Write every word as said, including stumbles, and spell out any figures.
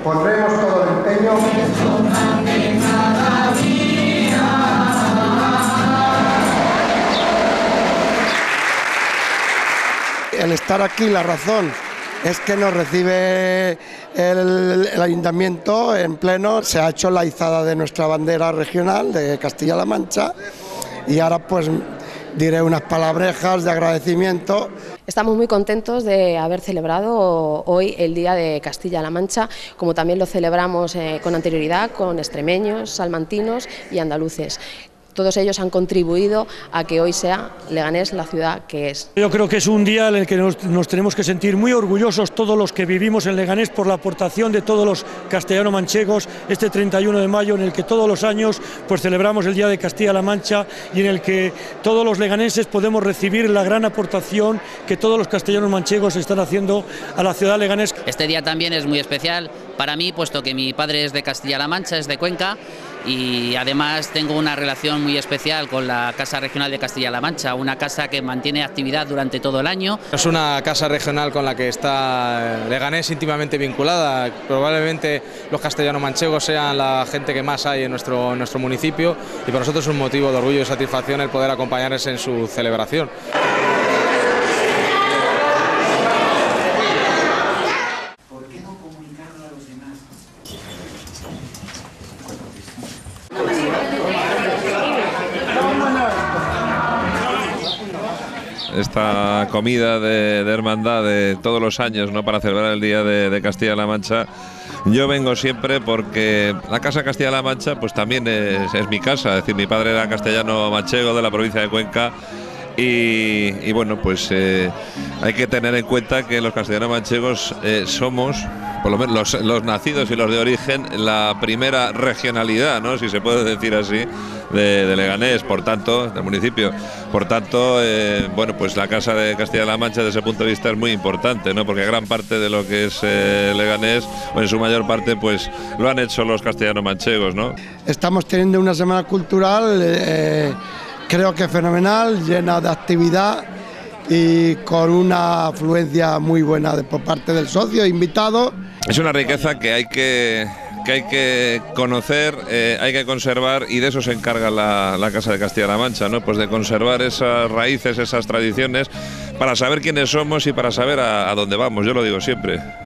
pondremos todo el empeño. El estar aquí, la razón es que nos recibe el, el ayuntamiento en pleno, se ha hecho la izada de nuestra bandera regional de Castilla-La Mancha y ahora pues diré unas palabrejas de agradecimiento. Estamos muy contentos de haber celebrado hoy el Día de Castilla-La Mancha, como también lo celebramos eh, con anterioridad con extremeños, salmantinos y andaluces. Todos ellos han contribuido a que hoy sea Leganés la ciudad que es. Yo creo que es un día en el que nos, nos tenemos que sentir muy orgullosos todos los que vivimos en Leganés por la aportación de todos los castellano-manchegos este treinta y uno de mayo, en el que todos los años pues celebramos el Día de Castilla-La Mancha y en el que todos los leganeses podemos recibir la gran aportación que todos los castellanos-manchegos están haciendo a la ciudad de Leganés. Este día también es muy especial para mí, puesto que mi padre es de Castilla-La Mancha, es de Cuenca, y además tengo una relación muy especial con la Casa Regional de Castilla-La Mancha, una casa que mantiene actividad durante todo el año. Es una casa regional con la que está Leganés íntimamente vinculada. Probablemente los castellano-manchegos sean la gente que más hay en nuestro, en nuestro municipio y para nosotros es un motivo de orgullo y satisfacción el poder acompañarles en su celebración. Esta comida de, de hermandad de todos los años, ¿no?, para celebrar el Día de, de Castilla-La Mancha. Yo vengo siempre porque la Casa Castilla-La Mancha pues también es, es mi casa, es decir, mi padre era castellano manchego de la provincia de Cuenca y, y bueno, pues eh, hay que tener en cuenta que los castellanos manchegos eh, somos, por lo menos los, los nacidos y los de origen, la primera regionalidad, ¿no?, si se puede decir así, de, de Leganés, por tanto, del municipio. Por tanto, eh, bueno, pues la Casa de Castilla-La Mancha desde ese punto de vista es muy importante, ¿no?, porque gran parte de lo que es eh, Leganés, o en su mayor parte, pues lo han hecho los castellanos manchegos, ¿no? Estamos teniendo una semana cultural, eh, creo que fenomenal, llena de actividad y con una afluencia muy buena de, por parte del socio, invitado. Es una riqueza que hay que... que hay que conocer, eh, hay que conservar y de eso se encarga la, la Casa de Castilla-La Mancha, ¿no? Pues de conservar esas raíces, esas tradiciones para saber quiénes somos y para saber a, a dónde vamos, yo lo digo siempre.